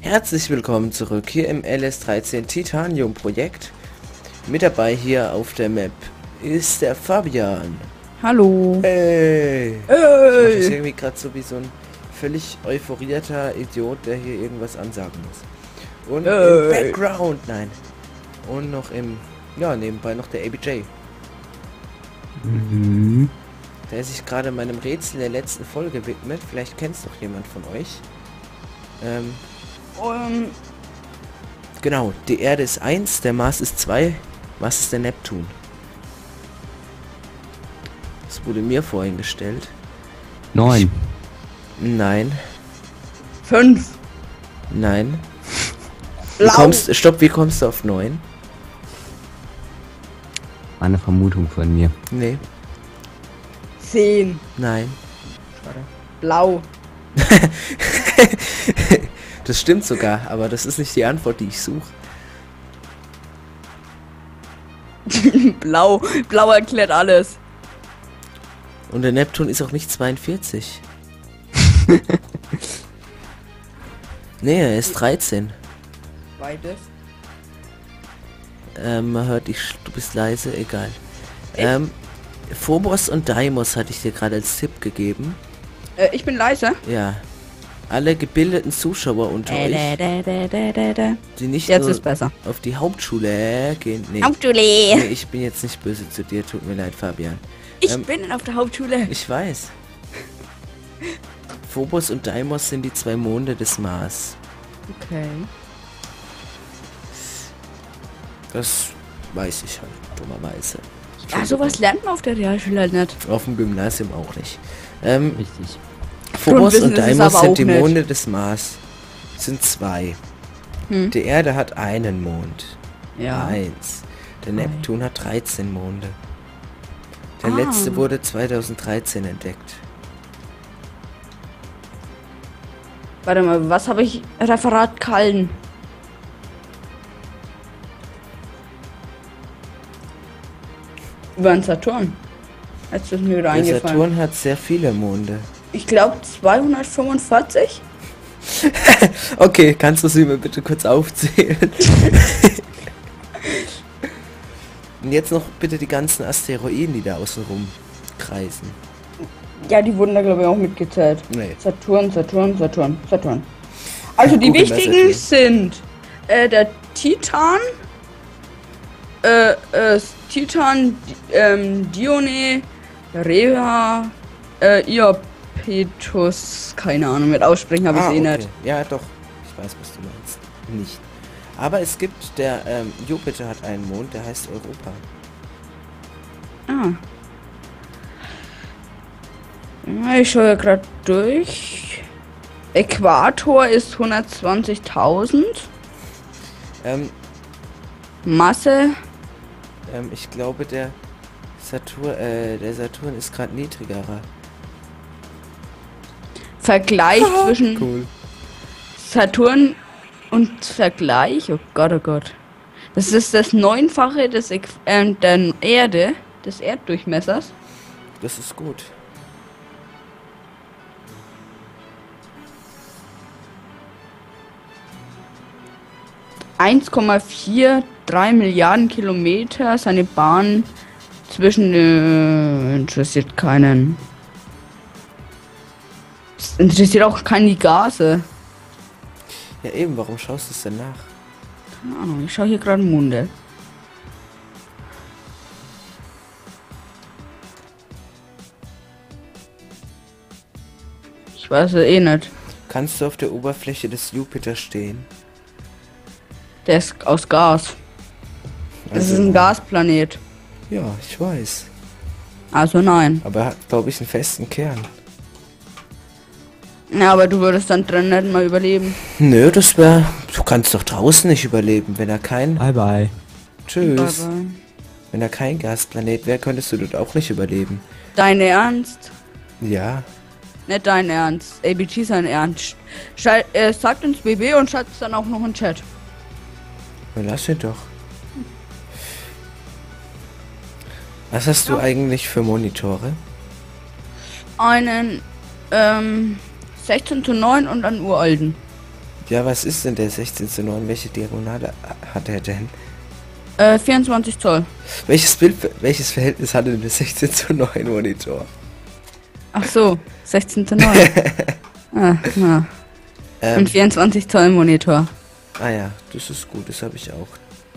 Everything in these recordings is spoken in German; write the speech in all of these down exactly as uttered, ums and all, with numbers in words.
Herzlich willkommen zurück hier im L S dreizehn Titanium Projekt. Mit dabei hier auf der Map ist der Fabian. Hallo. Hey. Hey. Ich bin irgendwie gerade so wie so ein völlig euphorierter Idiot, der hier irgendwas ansagen muss. Und hey. im Background, nein. Und noch im, ja, nebenbei noch der A B J. Mhm. Der sich gerade meinem Rätsel der letzten Folge widmet. Vielleicht kennt es doch jemand von euch. Ähm, Um, genau, die Erde ist eins, der Mars ist zwei. Was ist der Neptun? Das wurde mir vorhin gestellt. Neun. Nein, fünf. nein. Wie Blau. kommst, stopp, wie kommst du auf neun? Eine Vermutung von mir. Nee, zehn. nein. Blau. Das stimmt sogar, aber das ist nicht die Antwort, die ich suche. Blau. Blau erklärt alles. Und der Neptun ist auch nicht zweiundvierzig. Nee, er ist dreizehn. Beides. Ähm, man hört dich, du bist leise, egal. Echt? Ähm, Phobos und Deimos hatte ich dir gerade als Tipp gegeben. Äh, ich bin leise. Ja. Alle gebildeten Zuschauer unter Äh, euch, da, da, da, da, da. die nicht Jetzt nur ist besser. auf die Hauptschule gehen. Nee, Hauptschule. nee, ich bin jetzt nicht böse zu dir, tut mir leid, Fabian. Ich ähm, bin auf der Hauptschule. Ich weiß. Phobos und Deimos sind die zwei Monde des Mars. Okay. Das weiß ich halt, dummerweise. Ja, sowas lernt man auf der Realschule halt nicht. Auf dem Gymnasium auch nicht. Ähm, Richtig. Phobos Grundwissen und ist es Deimos aber sind auch die nicht. Monde des Mars. Sind zwei. Hm. Die Erde hat einen Mond. Ja. Eins. Der Drei. Neptun hat dreizehn Monde. Der Ah. letzte wurde zweitausenddreizehn entdeckt. Warte mal, was habe ich? Referat Kallen. Über den Saturn. Jetzt ist mir wieder Der eingefallen. Saturn hat sehr viele Monde. Ich glaube zweihundertfünfundvierzig. Okay, kannst du sie mir bitte kurz aufzählen? Und jetzt noch bitte die ganzen Asteroiden, die da außen rum kreisen. Ja, die wurden da glaube ich auch mitgezählt. Nee. Saturn, Saturn, Saturn, Saturn. Also die Google mal wichtigen Saturn. sind äh, der Titan, äh, äh, Titan, Di- ähm, Dione, Rhea, äh, Iapetus, keine Ahnung, mit aussprechen habe ich Ah, eh okay. nicht. Ja, doch. Ich weiß, was du meinst. Nicht. Aber es gibt, der ähm, Jupiter hat einen Mond, der heißt Europa. Ah. Ja, ich schaue ja gerade durch. Äquator ist hundertzwanzigtausend. Ähm, Masse. ähm, ich glaube, der Saturn, äh, der Saturn ist gerade niedrigerer. Vergleich zwischen Cool. Saturn und Vergleich. Oh Gott, oh Gott. Das ist das Neunfache des Äqu äh, der Erde, des Erddurchmessers. Das ist gut. eins Komma drei Milliarden Kilometer. Seine Bahn zwischen äh, interessiert keinen. Es interessiert auch keine Gase. Ja eben, warum schaust du es denn nach? Keine Ahnung, ich schaue hier gerade Monde. Ich weiß es eh nicht. Kannst du auf der Oberfläche des Jupiter stehen? Der ist aus Gas. Das Also, ist ein Gasplanet. Ja, ich weiß. Also nein. Aber er hat, glaube ich, einen festen Kern. Ja, aber du würdest dann drin nicht mal überleben. Nö, das wäre... Du kannst doch draußen nicht überleben, wenn er kein... Bye bye. Tschüss. Aber Wenn er kein Gasplanet wäre, könntest du dort auch nicht überleben. dein Ernst? Ja. Nicht dein Ernst. A B G sein Ernst. Schall, äh, sagt uns B B und schreibt es dann auch noch in Chat. Na, lass ihn doch. Was hast du eigentlich für Monitore? Einen, ähm, sechzehn zu neun und einen uralten. Ja, was ist denn der sechzehn zu neun? Welche Diagonale hat er denn? Äh, vierundzwanzig Zoll. Welches Bild, welches Verhältnis hat denn der sechzehn zu neun Monitor? Ach so, sechzehn zu neun. ah, ja. Ähm, Und vierundzwanzig Zoll Monitor. ah ja, das ist gut, das habe ich auch.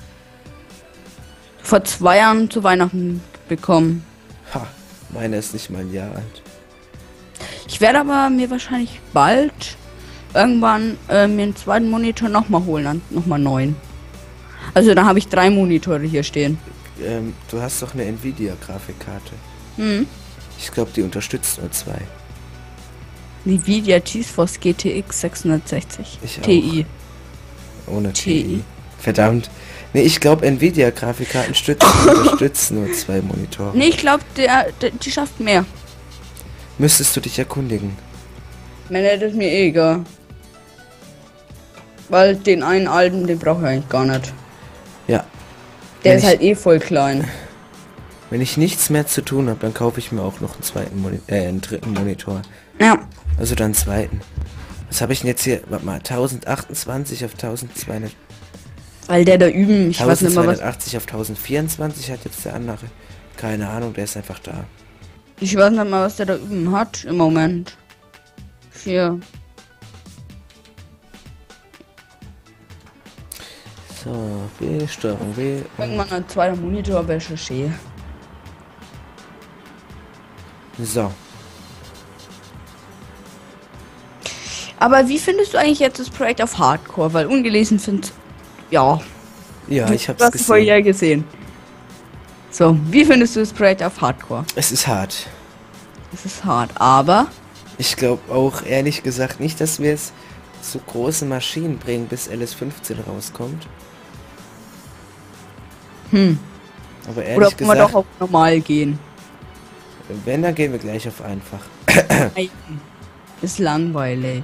Vor zwei Jahren zu Weihnachten bekommen. Ha, meiner ist nicht mal ein Jahr alt. Ich werde aber mir wahrscheinlich bald irgendwann äh, mir einen zweiten Monitor nochmal holen, dann nochmal neun. Also da habe ich drei Monitore hier stehen. Ähm, du hast doch eine Nvidia-Grafikkarte. Hm. Ich glaube, die unterstützt nur zwei. Nvidia GeForce G T X sechshundertsechzig Ich Ti. Ohne T T I. I. Verdammt. Nee, ich glaube, Nvidia-Grafikkarten stützen, unterstützen nur zwei Monitore. Nee, ich glaube, der, der, die schafft mehr. Müsstest du dich erkundigen. Mir das ist mir eh egal. Weil den einen alten, den brauche ich eigentlich gar nicht. Ja. Der Wenn ist ich- halt eh voll klein. Wenn ich nichts mehr zu tun habe, dann kaufe ich mir auch noch einen zweiten Moni äh, einen dritten Monitor. Ja. Also dann einen zweiten. Was habe ich denn jetzt hier? Warte mal, tausendachtundzwanzig auf tausendzweihundert. Weil der da üben, ich weiß nicht mal was. tausendzweihundertachtzig auf tausendvierundzwanzig hat jetzt der andere. Keine Ahnung, der ist einfach da. Ich weiß nicht mal, was der da üben hat im Moment. Hier. So, B, Steuerung W. Irgendwann ein zweiter Monitor wäre schon schön. So. Aber wie findest du eigentlich jetzt das Projekt auf Hardcore? Weil ungelesen find's. Ja. Ja, du ich hab's hast es gesehen. vorher gesehen. So, wie findest du das Projekt auf Hardcore? Es ist hart. Es ist hart, aber. Ich glaube auch ehrlich gesagt nicht, dass wir es zu großen Maschinen bringen, bis L S fünfzehn rauskommt. Hm. Aber Oder ehrlich ob wir doch gesagt, auf normal gehen. wenn, dann gehen wir gleich auf einfach. Nein. Ist langweilig.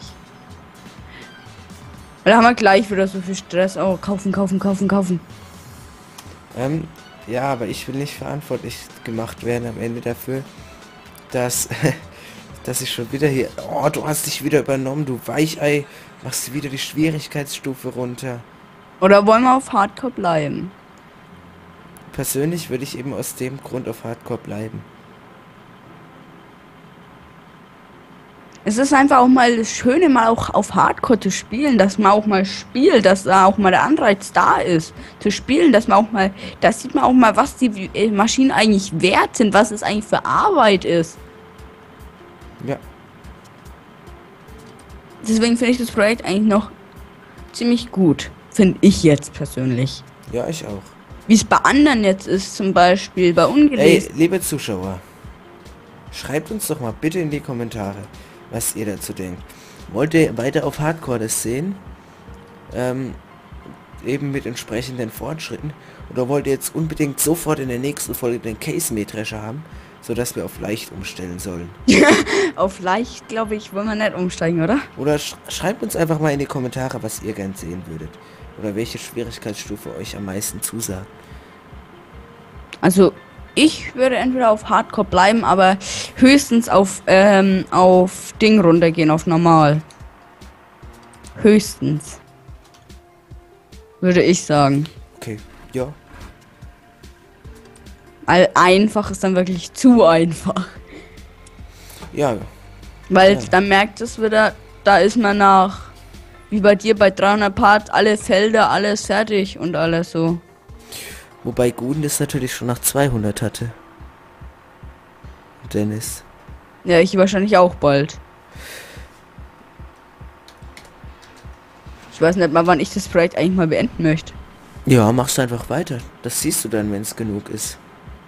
Weil da haben wir gleich wieder so viel Stress. Oh, kaufen, kaufen, kaufen, kaufen. Ähm, ja, aber ich will nicht verantwortlich gemacht werden am Ende dafür, dass, dass ich schon wieder hier... Oh, du hast dich wieder übernommen, du Weichei. Machst du wieder die Schwierigkeitsstufe runter. Oder wollen wir auf Hardcore bleiben? Persönlich würde ich eben aus dem Grund auf Hardcore bleiben. Es ist einfach auch mal das Schöne, mal auch auf Hardcore zu spielen, dass man auch mal spielt, dass da auch mal der Anreiz da ist, zu spielen, dass man auch mal, da sieht man auch mal, was die äh, Maschinen eigentlich wert sind, was es eigentlich für Arbeit ist. Ja. Deswegen finde ich das Projekt eigentlich noch ziemlich gut, finde ich jetzt persönlich. Ja, ich auch. Wie es bei anderen jetzt ist, zum Beispiel bei Ey, Ungelesen. liebe Zuschauer, schreibt uns doch mal bitte in die Kommentare, was ihr dazu denkt. Wollt ihr weiter auf Hardcore das sehen? Ähm, eben mit entsprechenden Fortschritten? Oder wollt ihr jetzt unbedingt sofort in der nächsten Folge den Case-Mähdrescher haben, sodass wir auf leicht umstellen sollen? Auf leicht, glaube ich, wollen wir nicht umsteigen, oder? Oder sch schreibt uns einfach mal in die Kommentare, was ihr gern sehen würdet. Oder welche Schwierigkeitsstufe euch am meisten zusagt. Also, ich würde entweder auf Hardcore bleiben, aber höchstens auf, ähm, auf Ding runtergehen, auf normal. Höchstens. Würde ich sagen. Okay, ja. Weil einfach ist dann wirklich zu einfach. Ja, Weil Ja. dann merkt es wieder, da ist man nach, wie bei dir bei dreihundert Parts, alle Felder, alles fertig und alles so. wobei Guden das natürlich schon nach zweihundert hatte. Dennis. Ja, ich wahrscheinlich auch bald. Ich weiß nicht mal, wann ich das Projekt eigentlich mal beenden möchte. Ja, machst du einfach weiter. Das siehst du dann, wenn es genug ist.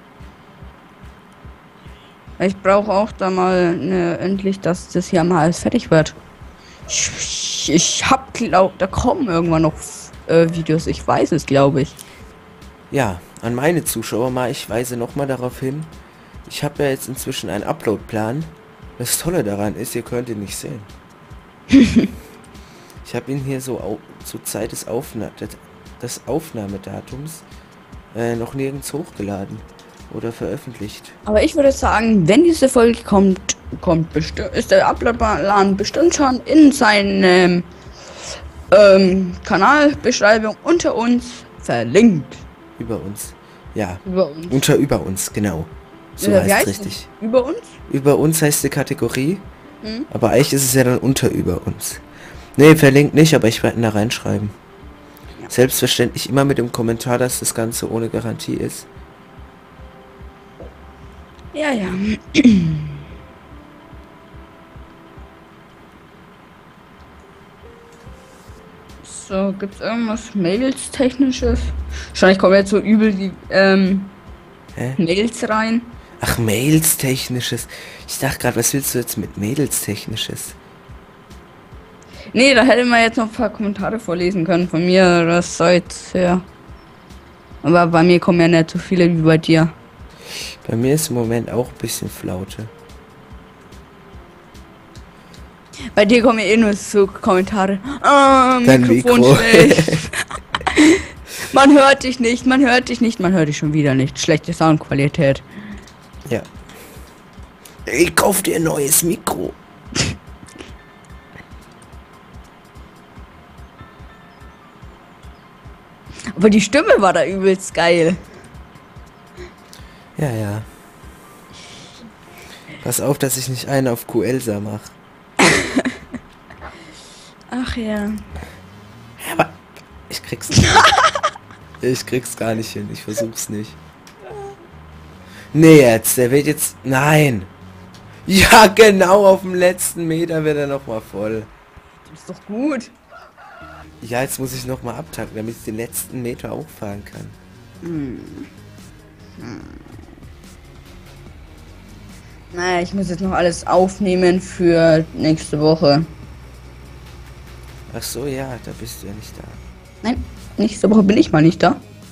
Ich brauche auch da mal ne, endlich, dass das hier mal alles fertig wird. Ich, ich hab glaub, da kommen irgendwann noch äh, Videos. Ich weiß es, glaube ich. Ja, an meine Zuschauer mal, ich weise nochmal darauf hin. Ich habe ja jetzt inzwischen einen Uploadplan. Das Tolle daran ist, ihr könnt ihn nicht sehen. Ich habe ihn hier so au zur Zeit des, Aufna des Aufnahmedatums äh, noch nirgends hochgeladen oder veröffentlicht. Aber ich würde sagen, wenn diese Folge kommt, kommt bestimmt, ist der Uploadplan bestimmt schon in seinem Ähm, Kanalbeschreibung unter uns verlinkt. Über uns. Ja. Über uns. Unter über uns, genau. So Oder wie heißt heißt richtig. es? Über uns? Über uns heißt die Kategorie. Hm? Aber eigentlich ist es ja dann unter über uns. Nee, verlinkt nicht, aber ich werde ihn da reinschreiben. Ja. Selbstverständlich immer mit dem Kommentar, dass das Ganze ohne Garantie ist. Ja, ja. So, gibt's irgendwas Mails technisches? Wahrscheinlich kommen jetzt so übel die ähm, Hä? Mails rein. Ach, Mails technisches. Ich dachte gerade, was willst du jetzt mit Mädels technisches? Nee, da hätte man jetzt noch ein paar Kommentare vorlesen können von mir oder Seite her. Aber bei mir kommen ja nicht so viele wie bei dir. Bei mir ist im Moment auch ein bisschen Flaute. Bei dir kommen ja eh nur so Kommentare. Ah, Dein Mikrofon Mikro. schlecht. Man hört dich nicht, man hört dich nicht, man hört dich schon wieder nicht. Schlechte Soundqualität. Ja. Ich kauf dir ein neues Mikro. Aber die Stimme war da übelst geil. Ja, ja. Pass auf, dass ich nicht einen auf Q-Elsa mach. Ach ja. Aber ich krieg's nicht. Ich krieg's gar nicht hin. Ich versuch's nicht. Nee, jetzt. Der wird jetzt... Nein. Ja, genau. Auf dem letzten Meter wird er nochmal voll. Das ist doch gut. Ja, jetzt muss ich nochmal abtanken, damit ich den letzten Meter auch fahren kann. Hm. Hm. Naja, ich muss jetzt noch alles aufnehmen für nächste Woche. Ach so, ja. Da bist du ja nicht da. Nein, nächste Woche bin ich mal nicht da.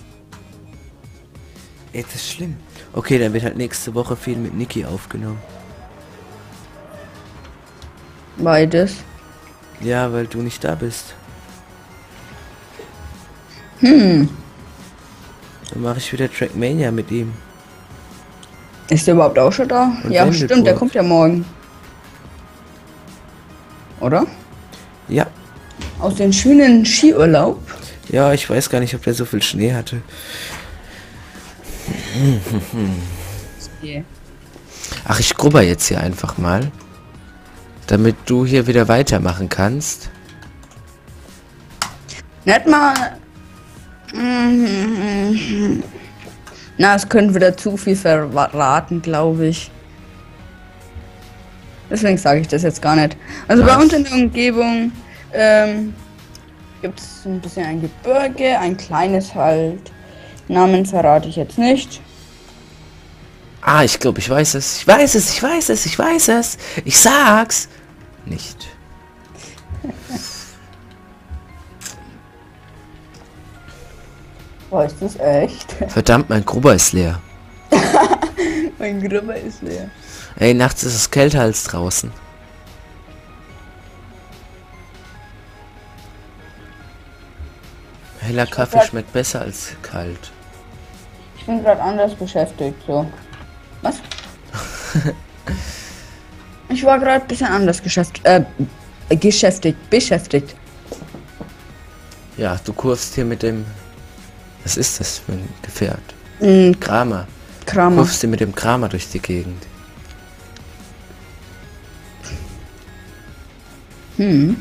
Ey, das ist schlimm. Okay, dann wird halt nächste Woche viel mit Niki aufgenommen. Beides. Ja, weil du nicht da bist. Hm. Dann mache ich wieder Trackmania mit ihm. Ist der überhaupt auch schon da? Und Ja, Wendelburg. stimmt, der kommt ja morgen. Oder? Ja. Aus dem schönen Skiurlaub. Ja, ich weiß gar nicht, ob der so viel Schnee hatte. Okay. Ach, ich grubber jetzt hier einfach mal. Damit du hier wieder weitermachen kannst. Nicht mal. Na, es könnte wieder zu viel verraten, glaube ich. Deswegen sage ich das jetzt gar nicht. Also bei Was? uns in der Umgebung ähm, gibt es ein bisschen ein Gebirge, ein kleines halt. Namen verrate ich jetzt nicht. Ah, ich glaube, ich weiß es. Ich weiß es, ich weiß es, ich weiß es. Ich sag's. Nicht. Weißt du es echt? Verdammt, mein Grubber ist leer. Mein Grubber ist leer. Ey, nachts ist es kälter als draußen. Heller Kaffee grad- schmeckt besser als kalt. Ich bin gerade anders beschäftigt, so. Was? Ich war gerade ein bisschen anders geschäft, äh, geschäftigt, beschäftigt. Ja, du kurvst hier mit dem... Was ist das für ein Gefährt? Mhm, Kramer. Kramer. Kurvst hier mit dem Kramer durch die Gegend. Hm.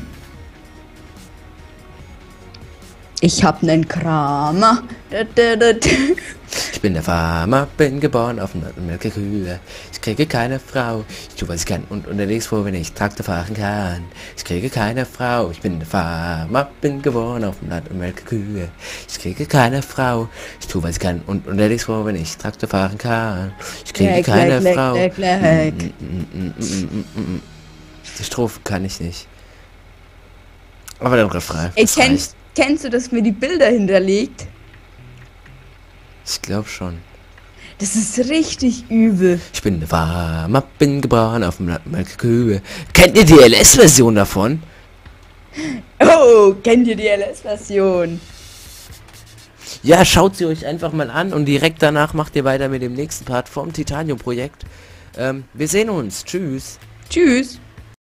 Ich hab nen Kramer. Da, da, da, da. Ich bin der Farmer, bin geboren auf dem Melke Kühe. Ich kriege keine Frau, ich tue was ich kann und unterwegs froh, wenn ich Traktor fahren kann. Ich kriege keine Frau, ich bin der Farmer, bin geboren auf dem Land und melke Kühe. Ich kriege keine Frau, ich tue was ich kann und unterwegs froh, wenn ich Traktor fahren kann. Ich kriege Leck, keine leck, Frau. leck, leck, leck. Mm, mm, mm, mm, mm, mm. Die Strophe kann ich nicht. Aber den Refrain. Ey, das reicht. kennst, kennst du, dass mir die Bilder hinterlegt? Ich glaube schon. Das ist richtig übel. Ich bin der Farmer, bin geboren auf dem Land und melke Kühe. Kennt ihr die L S-Version davon? Oh, kennt ihr die L S-Version? Ja, schaut sie euch einfach mal an und direkt danach macht ihr weiter mit dem nächsten Part vom Titanium-Projekt. Ähm, wir sehen uns. Tschüss. Tschüss.